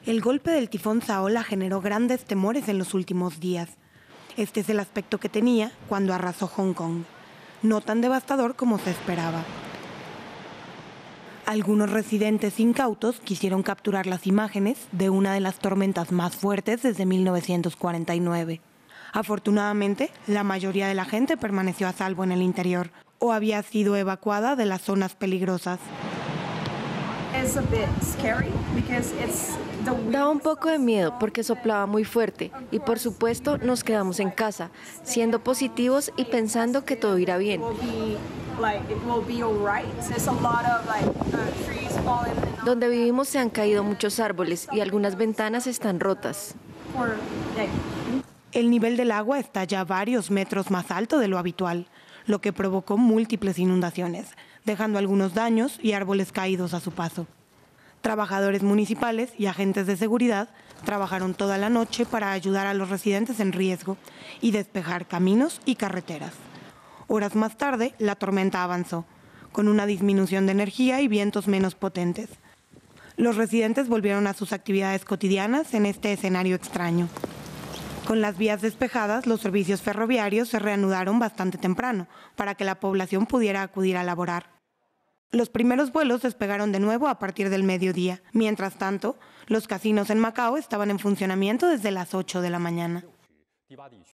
El golpe del tifón Saola generó grandes temores en los últimos días. Este es el aspecto que tenía cuando arrasó Hong Kong. No tan devastador como se esperaba. Algunos residentes incautos quisieron capturar las imágenes de una de las tormentas más fuertes desde 1949. Afortunadamente, la mayoría de la gente permaneció a salvo en el interior o había sido evacuada de las zonas peligrosas. Daba un poco de miedo porque soplaba muy fuerte y por supuesto nos quedamos en casa, siendo positivos y pensando que todo irá bien. Donde vivimos se han caído muchos árboles y algunas ventanas están rotas. El nivel del agua está ya varios metros más alto de lo habitual, lo que provocó múltiples inundaciones, dejando algunos daños y árboles caídos a su paso. Trabajadores municipales y agentes de seguridad trabajaron toda la noche para ayudar a los residentes en riesgo y despejar caminos y carreteras. Horas más tarde, la tormenta avanzó, con una disminución de energía y vientos menos potentes. Los residentes volvieron a sus actividades cotidianas en este escenario extraño. Con las vías despejadas, los servicios ferroviarios se reanudaron bastante temprano para que la población pudiera acudir a laborar. Los primeros vuelos despegaron de nuevo a partir del mediodía. Mientras tanto, los casinos en Macao estaban en funcionamiento desde las 8 de la mañana.